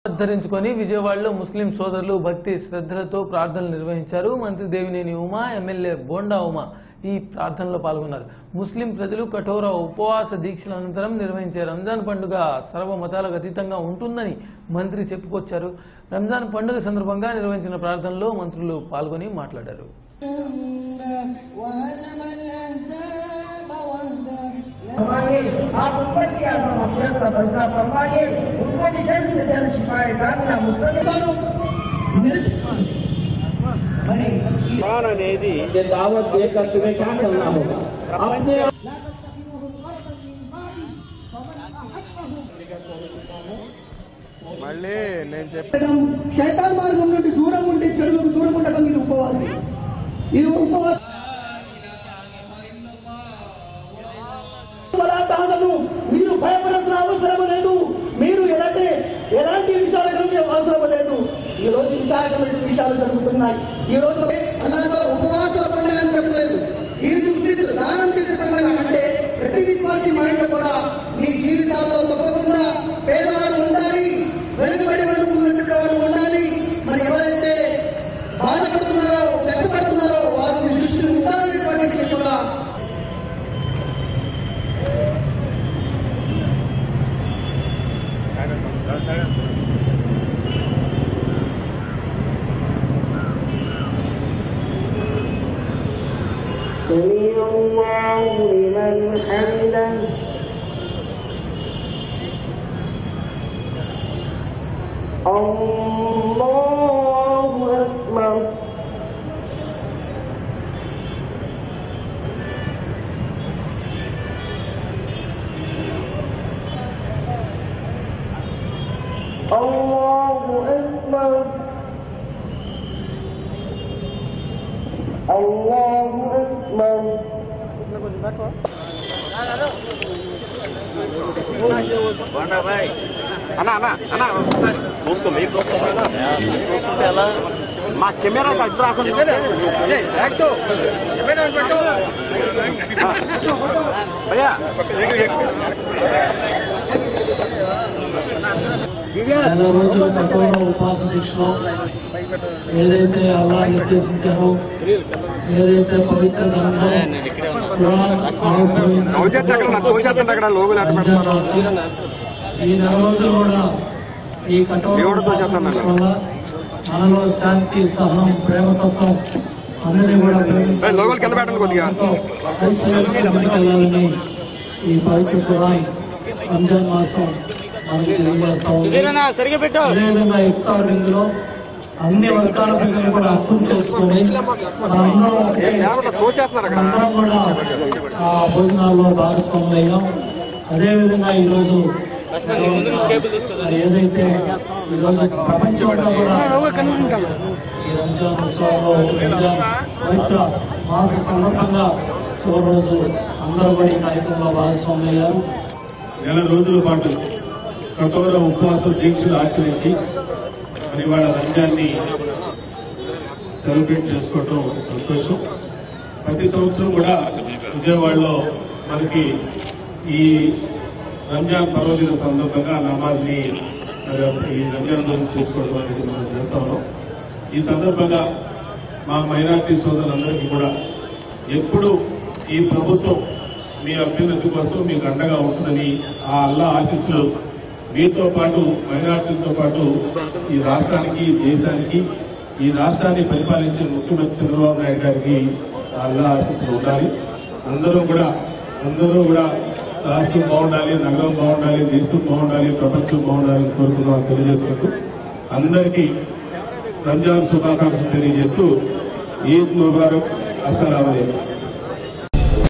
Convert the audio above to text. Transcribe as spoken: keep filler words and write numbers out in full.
ధరించుకొని విజయవాడలో ముస్లిం సోదరులు భక్తి శ్రద్ధలతో ప్రార్థనలు నిర్వహించారు. మంత్రి దేవినేని ఉమా, ఎమ్మెల్యే బోండా ఉమా ఈ ప్రార్థనలో పాల్గొన్నారు. ముస్లిం ప్రజలు కఠోర ఉపవాస దీక్షల అనంతరం నిర్వహించే రంజాన్ పండుగ సర్వ మతాలకు అతీతంగా ఉంటుందని మంత్రి చెప్పుకొచ్చారు. రంజాన్ పండుగ సందర్భంగా నిర్వహించిన ప్రార్థనలో మంత్రులు పాల్గొని మాట్లాడారు. आप उम्मत की आत्मा मग़फ़िरत का फैसला फरमाइए, उनको भी जल्द से जल्द शिफाए कामिला मुस्तक़बिल అనేది ये दावत देकर तुम्हें क्या करना होगा अपने మళ్ళీ నేను చెప్పాను శైతాన్ మార్గం నుండి దూరంగా ఉండి చెడుకు దూరంగా ఉండటం ఇది ఉపవాసం. ఇది ఉపవాసం మీరు భయపడాల్సిన అవసరం లేదు. మీరు ఎలాంటి ఎలాంటి విచారకరమైన అవసరం లేదు. ఈ రోజు విచారకరమైన విషయాలు జరుగుతున్నాయి. ఈ రోజు అలాగే ఉపవాసాల పండుగ అని చెప్పలేదు. ఈద్ ఉల్ ఫిత్ర్ దానం చేసే పండుగ అంటే ప్రతి విశ్వాసి మైండ్ కూడా మీ జీవితాల్లో తప్పకుండా పేదవారు ఉండాలి, వెనుకబడి ఉన్నటువంటి వాళ్ళు ఉండాలి. మరి ఎవరైతే బాధపడుతున్నారో కష్టపడుతున్నారో వారు మీ దృష్టిలో ఉండాలనేటువంటి విషయం కూడా سمع الله لمن حمده الله أكبر الله أكبر الله أكبر బాండా భాయ్ అన్నా అన్నా అన్నా ఒకసారి దోస్తో మీరు దోస్తుంటే ఎలా మా కెమెరా అడ్డు రాకుండా భయ్యా నెల రోజుల కఠోర ఉపవాస దీక్షలో ఏదైతే అల్లా నిర్దేశించారో, ఏదైతే పవిత్ర గ్రంథం ఈ నెల రోజులు కూడా ఈ కఠోర వల్ల మనలో శాంతి, సహనం, ప్రేమతత్వం అందరినీ కూడా కలిసి ముందుకెళ్లాలని ఈ పవిత్ర ఖురాన్ రంజాన్ మాసం మనకి తెలియజేస్తా ఉంది. అదేవిధంగా ఇఫ్తార్ విందులో అన్ని వర్గాల ప్రజలు కూడా అర్థం చేసుకుని అందరం కూడా ఆ భోజనాల్లో భాగస్వాములయ్యాం. అదేవిధంగా ఈరోజు ఏదైతే ఈరోజు ప్రపంచంలో కూడా ఈ రంజాన్ ఉత్సవంలో రంజాన్ పవిత్ర మాస సందర్భంగా చివరి రోజు అందరూ కూడా ఈ కార్యక్రమంలో భాగస్వాములయ్యారు. నెల రోజుల పాటు కఠోర ఉపవాస దీక్షలు ఆచరించి మరి వాళ్ళ రంజాన్ని సెలబ్రేట్ చేసుకోవటం సంతోషం. ప్రతి సంవత్సరం కూడా విజయవాడలో మనకి ఈ రంజాన్ పర్వదిన సందర్భంగా నమాజ్ ని ఈ రంజాన్ రోజు చేసుకోవడం అనేది మనం చేస్తా ఉన్నాం. ఈ సందర్భంగా మా మైనార్టీ సోదరులందరికీ కూడా ఎప్పుడు ఈ ప్రభుత్వం మీ అభ్యున్నతి కోసం మీకు అండగా ఉంటుందని ఆ అల్లా ఆశీస్సులు మీతో పాటు మైనార్టీలతో పాటు ఈ రాష్ట్రానికి, దేశానికి, ఈ రాష్ట్రాన్ని పరిపాలించే ముఖ్యమంత్రి చంద్రబాబు నాయుడు గారికి అల్లా ఆశీస్సులు ఉండాలి. అందరూ కూడా అందరూ కూడా రాష్ట్రం బాగుండాలి, నగరం బాగుండాలి, దేశం బాగుండాలి, ప్రపంచం బాగుండాలని కోరుకున్నాం తెలియజేసుకుంటూ అందరికీ రంజాన్ శుభాకాంక్షలు తెలియజేస్తూ ఈద్ ముబారక్. అస్సలాము అలైకుం.